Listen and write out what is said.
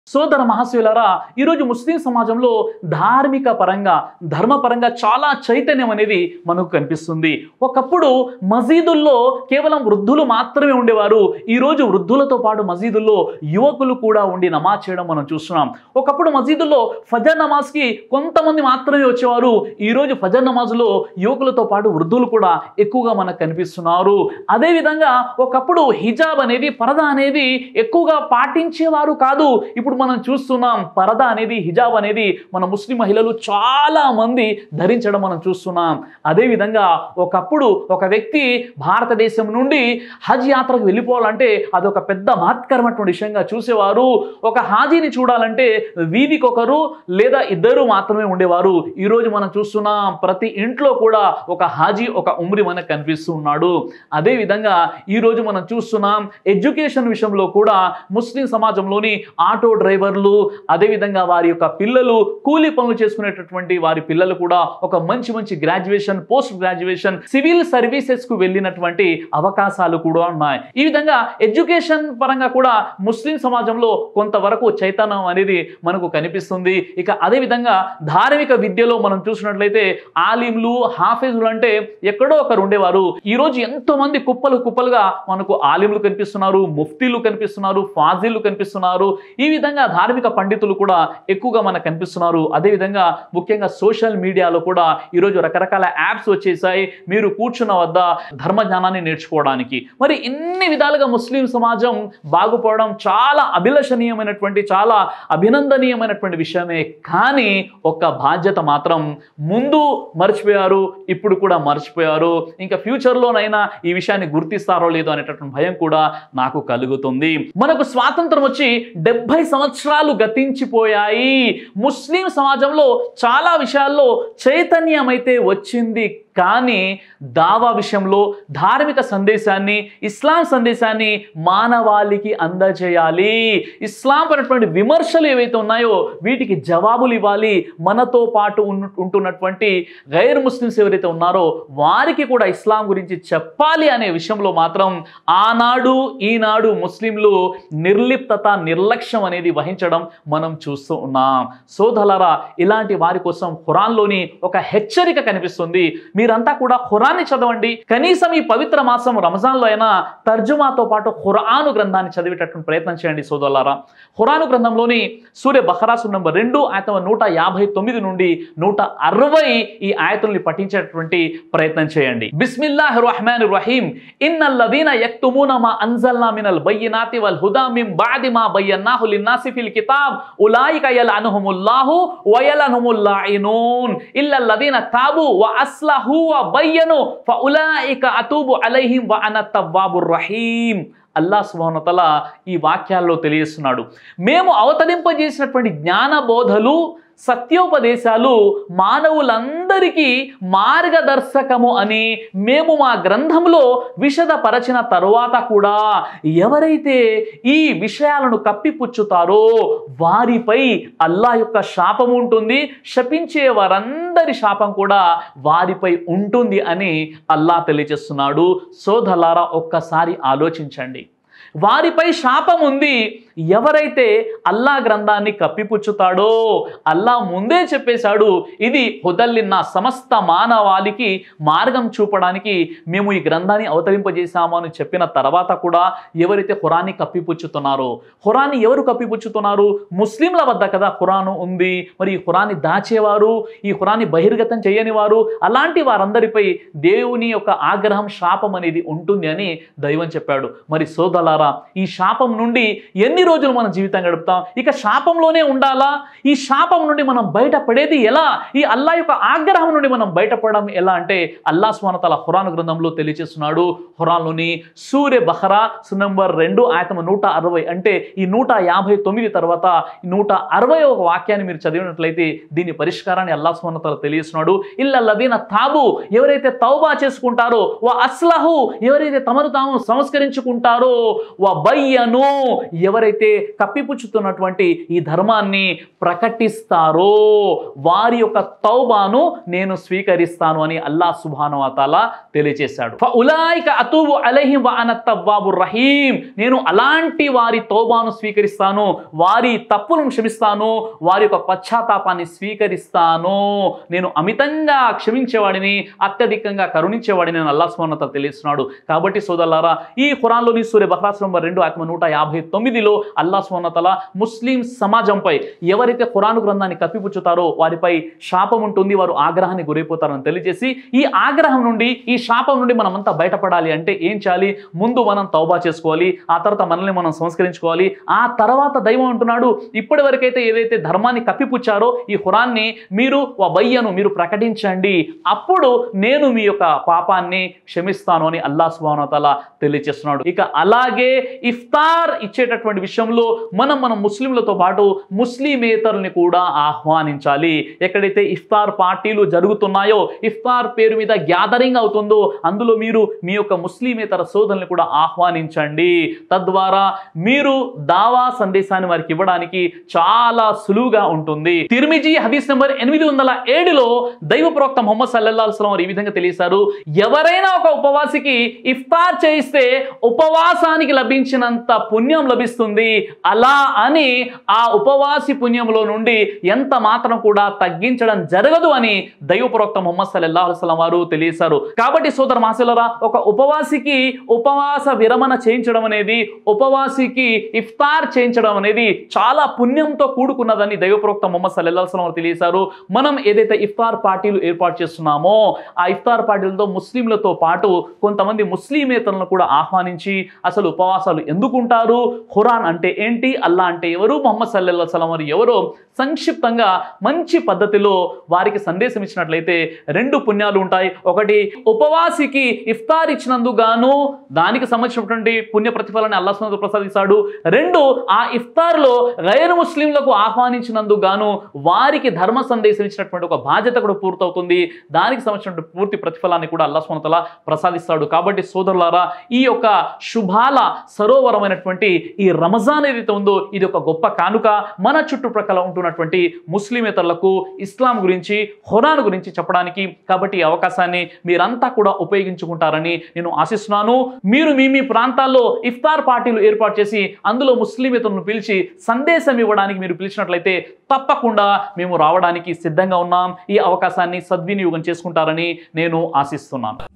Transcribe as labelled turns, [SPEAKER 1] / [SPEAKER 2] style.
[SPEAKER 1] సోదర మహాశయులారా, ఈరోజు ముస్లిం సమాజంలో ధార్మిక పరంగా ధర్మపరంగా చాలా చైతన్యం అనేది మనకు కనిపిస్తుంది. ఒకప్పుడు మసీదుల్లో కేవలం వృద్ధులు మాత్రమే ఉండేవారు. ఈరోజు వృద్ధులతో పాటు మసీదుల్లో యువకులు కూడా ఉండి నమాజ్ చేయడం మనం చూస్తున్నాం. ఒకప్పుడు మసీదుల్లో ఫజర్ నమాజ్కి కొంతమంది మాత్రమే వచ్చేవారు. ఈరోజు ఫజర్ నమాజ్లో యువకులతో పాటు వృద్ధులు కూడా ఎక్కువగా మనకు కనిపిస్తున్నారు. అదేవిధంగా ఒకప్పుడు హిజాబ్ అనేది, పరదా అనేది ఎక్కువగా పాటించేవారు కాదు. ఇప్పుడు మనం చూస్తున్నాం పరదా అనేది, హిజాబ్ అనేది మన ముస్లిం మహిళలు చాలా మంది ధరించడం మనం చూస్తున్నాం. అదేవిధంగా ఒకప్పుడు ఒక వ్యక్తి భారతదేశం నుండి హజ్ యాత్రకు వెళ్ళిపోవాలంటే అదొక పెద్ద మహత్కరమైనటువంటి విషయంగా చూసేవారు. ఒక హాజీని చూడాలంటే వీధికి ఒకరు లేదా ఇద్దరు మాత్రమే ఉండేవారు. ఈరోజు మనం చూస్తున్నాం ప్రతి ఇంట్లో కూడా ఒక హాజీ, ఒక ఉమ్రి మనకు కనిపిస్తూ ఉన్నాడు. అదేవిధంగా ఈరోజు మనం చూస్తున్నాం ఎడ్యుకేషన్ విషయంలో కూడా ముస్లిం సమాజంలోని ఆటో డ్రైవర్లు, అదేవిధంగా వారి యొక్క పిల్లలు, కూలీ పనులు చేసుకునేటటువంటి వారి పిల్లలు కూడా ఒక మంచి graduation, post graduation, civil services కు వెళ్ళినటువంటి అవకాశాలు కూడా ఉన్నాయి. ఈ విధంగా ఎడ్యుకేషన్ పరంగా కూడా ముస్లిం సమాజంలో కొంతవరకు చైతన్యం అనేది మనకు కనిపిస్తుంది. ఇక అదేవిధంగా ధార్మిక విద్యలో మనం చూసినట్లయితే ఆలింలు, హాఫీజులు అంటే ఎక్కడో ఒకరు ఉండేవారు. ఈరోజు ఎంతో మంది కుప్పలుగా మనకు ఆలింలు కనిపిస్తున్నారు, ముఫ్తీలు కనిపిస్తున్నారు, ఫాజీలు కనిపిస్తున్నారు. ఈ విధంగా ధార్మిక పండితులు కూడా ఎక్కువగా మనకు కనిపిస్తున్నారు. అదేవిధంగా ముఖ్యంగా సోషల్ మీడియాలో కూడా ఈరోజు రకరకాల యాప్స్ వచ్చేసాయి మీరు కూర్చున్న వద్ద ధర్మ జ్ఞానాన్ని నేర్చుకోవడానికి. మరి ఇన్ని విధాలుగా ముస్లిం సమాజం బాగుపడడం చాలా అభిలషణీయమైనటువంటి, చాలా అభినందనీయమైనటువంటి విషయమే. కానీ ఒక బాధ్యత మాత్రం ముందు మర్చిపోయారు, ఇప్పుడు కూడా మర్చిపోయారు. ఇంకా ఫ్యూచర్లోనైనా ఈ విషయాన్ని గుర్తిస్తారో లేదో అనేటటువంటి భయం కూడా నాకు కలుగుతుంది. మనకు స్వాతంత్రం వచ్చి 70 సంవత్సరాలు గతించిపోయాయి. ముస్లిం సమాజంలో చాలా విషయాల్లో చైతన్యం అయితే వచ్చింది. కానీ దావా విషయంలో ధార్మిక సందేశాన్ని, ఇస్లాం సందేశాన్ని మానవాళికి అందజేయాలి. ఇస్లాం పైనటువంటి విమర్శలు ఏవైతే ఉన్నాయో వీటికి జవాబులు ఇవ్వాలి. మనతో పాటు ఉంటున్నటువంటి గైర్ ముస్లిమ్స్ ఎవరైతే ఉన్నారో వారికి కూడా ఇస్లాం గురించి చెప్పాలి అనే విషయంలో మాత్రం ఆనాడు ఈనాడు ముస్లింలు నిర్లిప్తత, నిర్లక్ష్యం అనేది వహించడం మనం చూస్తూ ఉన్నాం. సోదరులారా, ఇలాంటి వారి కోసం ఖురాన్లోని ఒక హెచ్చరిక కనిపిస్తుంది. మీరంతా కూడా ఖురాన్ని చదవండి. కనీసం ఈ పవిత్ర మాసం రంజాన్లో అయినా తర్జుమాతో పాటు ఖురాను గ్రంథాన్ని చదివేటటువంటి ప్రయత్నం చేయండి సోదరులారా. ఖురాను గ్రంథంలోని సూరే బఖరా సూరా నంబర్ 2 ఆయత 159 నుండి 160 ఈ ఆయతుల్ని పఠించేటటువంటి ప్రయత్నం చేయండి. బిస్మిల్లాహిర్ రహమానిర్ రహీం. ఇన్నల్లదీన యక్తుమూన మా అన్జల్నా మినల్ బయ్యినాతి వల్ హుదా మిన్ బఅది మా బయ్యన్నాహు లిన్నాసి ఫిల్ కితాబ్ ఉలైక యలఅనుహుముల్లాహు వ యలఅనుహుల్ లాయినూన్ ఇల్లల్లదీన తాబు వ అస్లహు వ బయ్యను ఫఉలైక అతూబు అలైహిం వ అన తవ్వాబుర్ రహీం. అల్లాహ్ సుబ్హానహు వ తఆలా ఈ వాక్యాల్లో తెలియజేస్తున్నాడు, మేము అవతరింపజేసినటువంటి జ్ఞాన బోధలు, సత్యోపదేశాలు మానవులందరికీ మార్గదర్శకము అని మేము మా గ్రంథంలో విశదపరచిన తరువాత కూడా ఎవరైతే ఈ విషయాలను కప్పిపుచ్చుతారో వారిపై అల్లాహ్ యొక్క శాపం ఉంటుంది, శపించే వారందరి శాపం కూడా వారిపై ఉంటుంది అని అల్లాహ్ తెలియజేస్తున్నాడు. సోదరులారా, ఒక్కసారి ఆలోచించండి. వారిపై శాపం ఉంది. ఎవరైతే అల్లాహ్ గ్రంథాన్ని కప్పిపుచ్చుతాడో అల్లాహ్ ముందే చెప్పేశాడు, ఇది హుదల్లిన్న సమస్త మానవాళికి మార్గం చూపడానికి మేము ఈ గ్రంథాన్ని అవతరింపజేశాము అని చెప్పిన తర్వాత కూడా ఎవరైతే ఖురాన్ని కప్పిపుచ్చుతున్నారో, ఖురాన్ని ఎవరు కప్పిపుచ్చుతున్నారు? ముస్లింల వద్ద కదా ఖురాను ఉంది. మరి ఈ ఖురాన్ని దాచేవారు, ఈ ఖురాన్ని బహిర్గతం చేయని వారు, అలాంటి వారందరిపై దేవుని యొక్క ఆగ్రహం, శాపం అనేది ఉంటుంది అని దైవం చెప్పాడు. మరి సోదరులారా, ఈ శాపం నుండి ఎన్ని రోజులు మన జీవితం గడుపుతాం? ఇక శాపంలోనే ఉండాలా? ఈ శాపం నుండి మనం బయటపడేది ఎలా? ఈ అల్లాహ్ యొక్క ఆగ్రహం నుండి మనం బయటపడడం ఎలా అంటే అల్లాహ్ సుబ్హానహు వ తఆలా ఖురాన్ గ్రంథంలో తెలియజేస్తున్నాడు. ఖురాన్లోని సూరే బఖరా సూరా నంబర్ 2 ఆయత 160 అంటే ఈ 159 తర్వాత 160 ఒక వాక్యాన్ని మీరు చదివినట్లయితే దీని పరిష్కారాన్ని అల్లాహ్ సుబ్హానహు వ తఆలా తెలియజేస్తున్నాడు. ఇల్లల్లదీన తాబు, ఎవరైతే తౌబా చేసుకుంటారో, వ అస్లహు, ఎవరైతే తమను తాము సంస్కరించుకుంటారో, వబయ్యను, ఎవరైతే కప్పిపుచ్చుతున్నటువంటి ఈ ధర్మాన్ని ప్రకటిస్తారో వారి యొక్క తౌబాను నేను స్వీకరిస్తాను అని అల్లాహ్ సుబ్హానహు వ తఆలా తెలియజేశాడు. ఫఉలైక అతూబు అలైహిం వ అన తవ్వాబుర్ రహీం, నేను అలాంటి వారి తౌబాను స్వీకరిస్తాను, వారి తప్పులను క్షమిస్తాను, వారి యొక్క పశ్చాత్తాపాన్ని స్వీకరిస్తాను, నేను అమితంగా క్షమించేవాడిని, అత్యధికంగా కరుణించేవాడిని అని అల్లాహ్ సుబ్హానహు వ తఆలా తెలియజేస్తున్నాడు. కాబట్టి సోదరులారా, ఈ ఖురాన్లోని సూర బహరా నంబర్ 2 ఆయత 159లో అల్లాహ్ సుబ్హానహు వ తఆలా ముస్లిం సమాజంపై ఎవరైతే ఖురాన్ గ్రంథాన్ని కప్పిపుచ్చుతారో వారిపై శాపం ఉంటుంది, వారు ఆగ్రహానికి గురైపోతారని తెలియజేసి ఈ ఆగ్రహం నుండి, ఈ శాపం నుండి మనమంతా బయటపడాలి అంటే ఏం చేయాలి? ముందు మనం తౌబా చేసుకోవాలి, ఆ తర్వాత మనల్ని మనం సంస్కరించుకోవాలి. ఆ తర్వాత దైవం అంటున్నాడు, ఇప్పటి వరకైతే ఏదైతే ధర్మాన్ని కప్పిపుచ్చారో ఈ ఖురాన్ని మీరు వబయ్యను, మీరు ప్రకటించండి, అప్పుడు నేను మీ యొక్క పాపాన్ని క్షమిస్తాను అని అల్లాహ్ సుబ్హానహు వ తఆలా తెలియజేస్తున్నాడు. ఇక అలాగే ఇఫ్తార్ ఇచ్చేటటువంటి విషయంలో మనం ముస్లింలతో పాటు ముస్లిమేతరుల్ని కూడా ఆహ్వానించాలి. ఎక్కడైతే ఇఫ్తార్ పార్టీలు జరుగుతున్నాయో, ఇఫ్తార్ పేరు మీద గ్యాదరింగ్ అవుతుందో అందులో మీరు మీ యొక్క ముస్లిమేతర సోదరుల్ని కూడా ఆహ్వానించండి. తద్వారా మీరు దావా సందేశాన్ని వారికి ఇవ్వడానికి చాలా సులువుగా ఉంటుంది. తిర్మిజీ హదీస్ నంబర్ 807లో దైవ ప్రవక్త ముహమ్మద్ సల్లల్లాహు అలైహి వసల్లం వారు ఈ విధంగా తెలియజేశారు, ఎవరైనా ఒక ఉపవాసికి ఇఫ్తార్ చేయిస్తే ఉపవాసానికి లభించినంత పుణ్యం లభిస్తుంది, అలా అని ఆ ఉపవాసి పుణ్యంలో నుండి ఎంత మాత్రం కూడా తగ్గించడం జరగదు అని దైవ ప్రవక్త ముహమ్మద్ సల్లల్లాహు అలైహి వసల్లం వారు తెలియజేశారు. కాబట్టి సోదర మహాశయులారా, ఒక ఉపవాసికి ఉపవాస విరమణ చేయించడం అనేది, ఉపవాసికి ఇఫ్తార్ చేయించడం అనేది చాలా పుణ్యంతో కూడుకున్నదని దైవ ప్రవక్త ముహమ్మద్ సల్లల్లాహు అలైహి వసల్లం వారు తెలియజేశారు. మనం ఏదైతే ఇఫ్తార్ పార్టీలు ఏర్పాటు చేస్తున్నామో ఆ ఇఫ్తార్ పార్టీలతో ముస్లింలతో పాటు కొంతమంది ముస్లిమేతరులను కూడా ఆహ్వానించి అసలు ఉపవాసాలు ఎందుకుంటారు, ఖురాన్ అంటే ఏంటి, అల్లా అంటే ఎవరు, ముహమ్మద్ సల్లల్లాహు అలైహి వసల్లం వారు ఎవరో సంక్షిప్తంగా మంచి పద్ధతిలో వారికి సందేశం ఇచ్చినట్లయితే 2 పుణ్యాలు ఉంటాయి. ఒకటి, ఉపవాసికి ఇఫ్తార్ ఇచ్చినందుకు గాను దానికి సంబంధించినటువంటి పుణ్య ప్రతిఫలాన్ని అల్లాహ్ సుబ్హానహు వ తఆలా ప్రసాదిస్తాడు. 2, ఆ ఇఫ్తార్లో గైర్ ముస్లింలకు ఆహ్వానించినందుకు గాను వారికి ధర్మ సందేశం ఇచ్చినటువంటి ఒక బాధ్యత కూడా పూర్తవుతుంది. దానికి సంబంధించినటువంటి పూర్తి ప్రతిఫలాన్ని కూడా అల్లాహ్ సుబ్హానహు వ తఆలా ప్రసాదిస్తాడు. కాబట్టి సోదరులారా, ఈ యొక్క శుభాల సరోవరమైనటువంటి ఈ రంజాన్ ఏదైతే ఉందో ఇది ఒక గొప్ప కానుక. మన చుట్టుప్రక్కల ఉంటున్నటువంటి ముస్లిమేతరులకు ఇస్లాం గురించి, ఖురాన్ గురించి చెప్పడానికి. కాబట్టి ఈ అవకాశాన్ని మీరంతా కూడా ఉపయోగించుకుంటారని నేను ఆశిస్తున్నాను. మీరు మీ ప్రాంతాల్లో ఇఫ్తార్ పార్టీలు ఏర్పాటు చేసి అందులో ముస్లిమేతరులను పిలిచి సందేశం ఇవ్వడానికి మీరు పిలిచినట్లయితే తప్పకుండా మేము రావడానికి సిద్ధంగా ఉన్నాం. ఈ అవకాశాన్ని సద్వినియోగం చేసుకుంటారని నేను ఆశిస్తున్నాను.